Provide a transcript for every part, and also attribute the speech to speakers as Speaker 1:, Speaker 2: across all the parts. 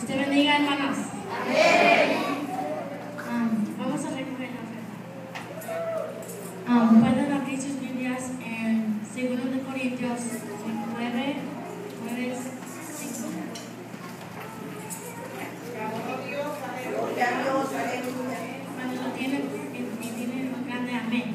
Speaker 1: Dios te bendiga, hermanos. Vamos a recoger la oferta. Pueden abrir sus Biblias en 2 Corintios 9, 5. Cuando lo tienen y tienen un grande amén.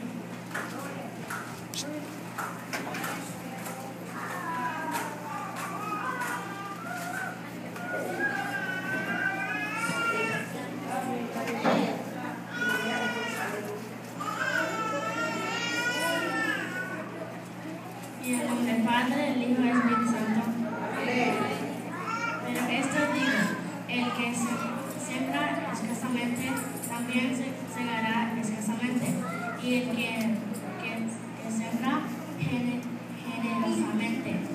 Speaker 1: Y en el nombre del Padre, del Hijo y del Espíritu Santo. Pero esto digo, el que siembra escasamente, también se segará escasamente. Y el que siembra generosamente,